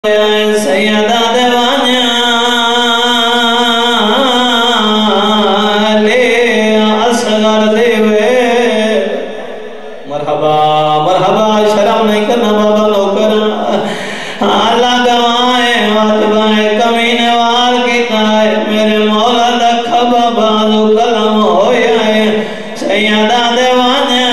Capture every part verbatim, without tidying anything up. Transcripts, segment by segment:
سیدہ دیوانیاں لے اصغر دیوے مرحبا مرحبا شرم نہیں کرنا بابا نوکر اللہ گوائے واتبائے کمینے وار کیتا ہے میرے مولا دکھا بابا جو کلم ہویا ہے سیدہ دیوانیاں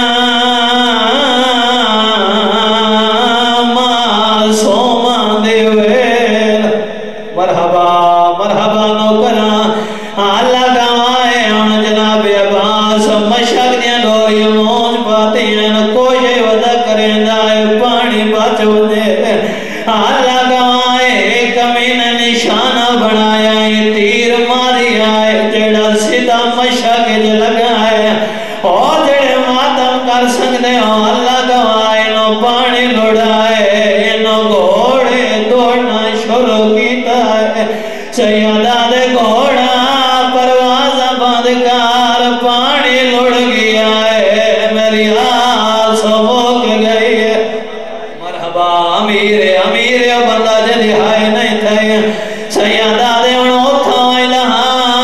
مرحبا مرحبا نوکرا اللہ گوائے ان جناب عباس مشک دیا ڈوری موج پاتی ہیں کوئی ودا کریں دائے پانی بچ ودے اللہ گوائے کمین نشانہ بنایا ہے تیر ماری آئے جڑا سیدھا مشک جو لگا ہے اور جڑے ماتم کر سکتے ہو اللہ گوائے نو پانی لڑائے انو گھوڑے دوڑنا شروع کیتا ہے سیدہ دے گھوڑا پروازہ بندکار پانی لڑ گیا ہے میری آس موک گئی ہے مرحبا امیر امیر بندہ جدی ہائے نہیں تھے سیدہ دے انہوں تھا الہا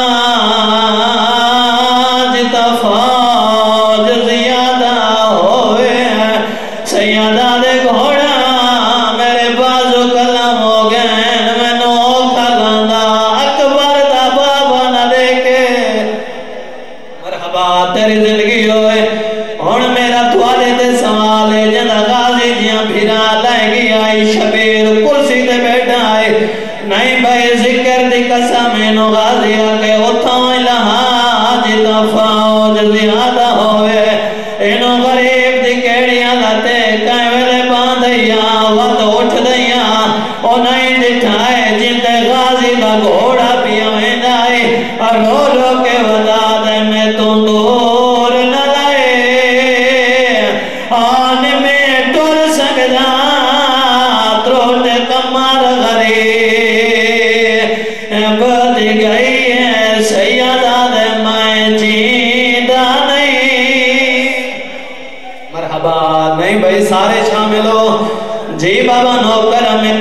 جتا فوج زیادہ ہوئے ہیں سیدہ دے گھوڑا میرے بازو کلم ہو گئے میں نو کھلاندہ اکبر دا بابا نہ دیکھے مرحبا تیری زندگی ہوئے ہون میرا توالے دے سوالے جنہ غازی جیاں بھیرا لائے گی آئی شبیر کرسی دے بیٹھا آئے نہیں بھائی ذکر دی قسم انو غازی آکے اتھاں الہا جتا فوج زیادہ ہوئے انو غریب دی کیڑیاں لاتے کہیں ویلے باندھیاں وقت اٹھ دیا او نہیں دکھائے جنتے غازی دا گھوڑا پیا میں دائے اور رو رو کے ودا دے میں تو دور نہ لائے آن میں ٹور سکدا تروٹ کمار غریب بد گئی ہے سیدہ دے میں جیدہ نہیں مرحبا نہیں بھائی سارے شامل ہو جی بابا نوکر میں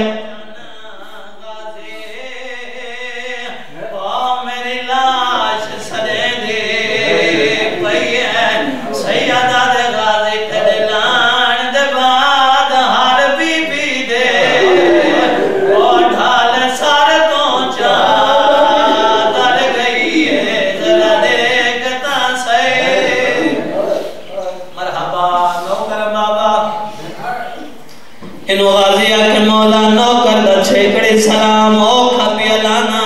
میری لاش سرے دے پئی ہے سیدہ دے غازی تیرے لان دے بعد ہر بی بی دے اور ڈھال سارے تو چادر گئی ہے ذرا دیکھتا سے مرحبا نوکر بابا انو غازی آکے مولا نوکر دا چھیکڑی سلام او کھپی الانا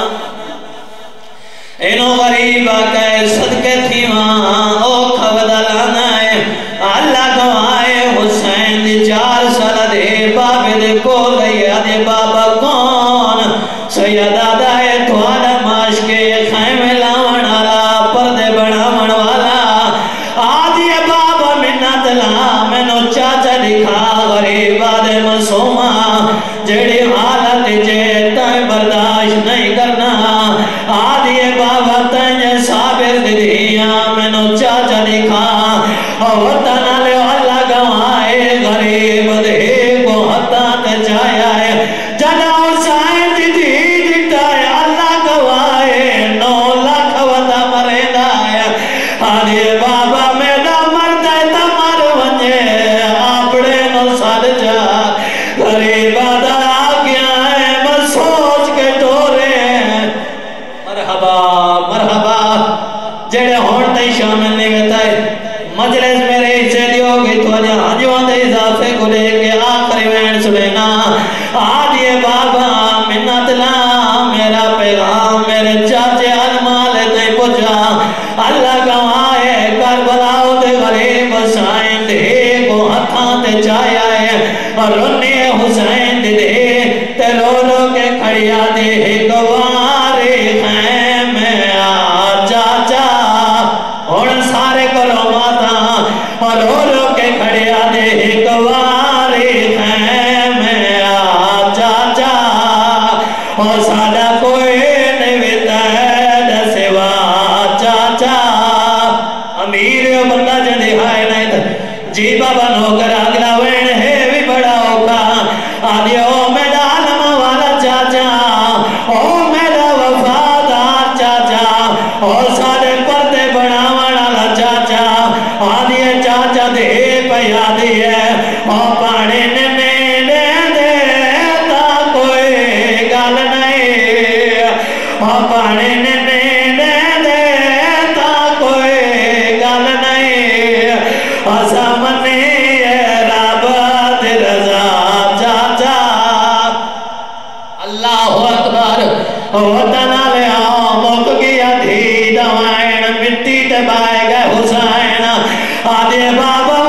انو غریب آکے صدقے تھی وہاں او کھودا لانا ہے اللہ گوائے حسین دی چار سال دے بابے دے کو لئے آدھے بابا کون سیدہ دائے تھوالا ماش کے خیمے لاون آلا پردے بڑھامن والا آدھے بابا منت لا میں نو چاچا دکھا غریب آدھے مسومہ جڑی حالت جیتا برداشت نہیں کرنا آدھے بابا تنجے صابر دیدیا میں نو چاچا دکھا اور تنالے اللہ گوائے غریب دے کو حتا تجایا ہے جنا حسین دیدی دیتا ہے اللہ گوائے نو لاکھ ودا مریدہ ہے آدھے بابا میڈا مردہ تا مر ونجے آپڑے نو سال جا غریب آدھا آگیا ہے میں سوچ کے ٹورے مرحبا مرحبا جڑے ہون تے شامل نہیں ویتا ہے مجلس میرے حصے دیو گی تو آجا آجوان دے اضافے کو لے کے آخری وین سلینا آدھیے بابا منت لا میرا پیغام میرے چاچے علمالے تے پچھا اللہ گوائے کربلاؤ دے غریب حسین دے کو ہتھاں تے چایا ہے اور رنی حسین دے تے رو رو کے کھڑیا دے گوارے خیم آ چاچا اور سارے کرو ماتا اور رو رو کے کھڑیا دے گوارے خیم آ چاچا اور سادہ کوئی نویتا ہے دسوا چاچا امیر بندہ جدی ہائے نہیں تھا جی بابا نوکر آگلا وین ہے بھی بڑا ہوگا آدھے او میدان اللہ اکبر وطن لیا مک گیا دھی دوائن مٹی تے بائے گئے حسین آدھے بابا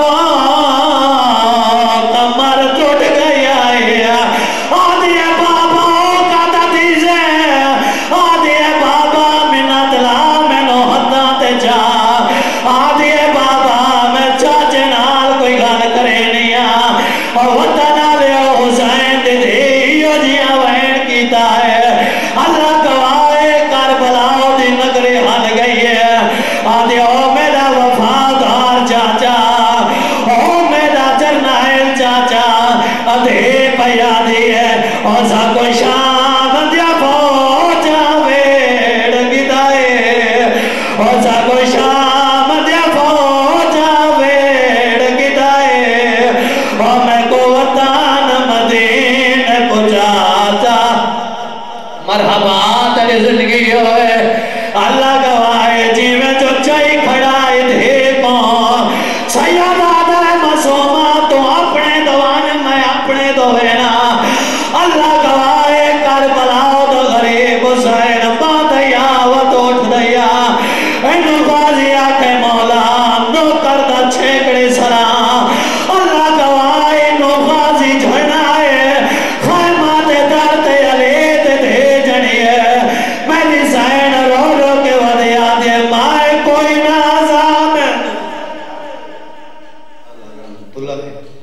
کمر ٹوٹ گیا ہے آدھے بابا کاتا دیزے آدھے بابا منت لا میں نو حدہ تے جا آدھے بابا میں چاچے نال کوئی گھر کرے نہیں آ وطن لیا حسین دے دیو جیاں وین کیتا ہے اللہ گواہے کربلاؤ دی نگری ہل گئی ہے آدھے او میرا وفادار چاچا او میرا جرنائل چاچا آدھے پیا دی ہے اور سا کوئی شام دیا پوچا ویڑ گدائے اور سا کوئی شام دیا پوچا ویڑ گدائے اور میں کو وطن مدین کو چاچا مرحبا تیری زندگی ہوئے اللہ گواہے جی میں جو چاہی کھڑائی دے پاں سید آدھر مسومہ تو اپنے دوان میں اپنے دوینا اللہ گواہے کربلاؤ دو غریب حسین با دیا و توٹ دیا اینو غازی آکے مولا نو کردہ چھیکڑی سرا اللہ گواہے نو غازی جھڑنائے خیمات درد علیت دے جنیے میری زین رو رو کے ودیا دے مائے کوئی نازام اللہ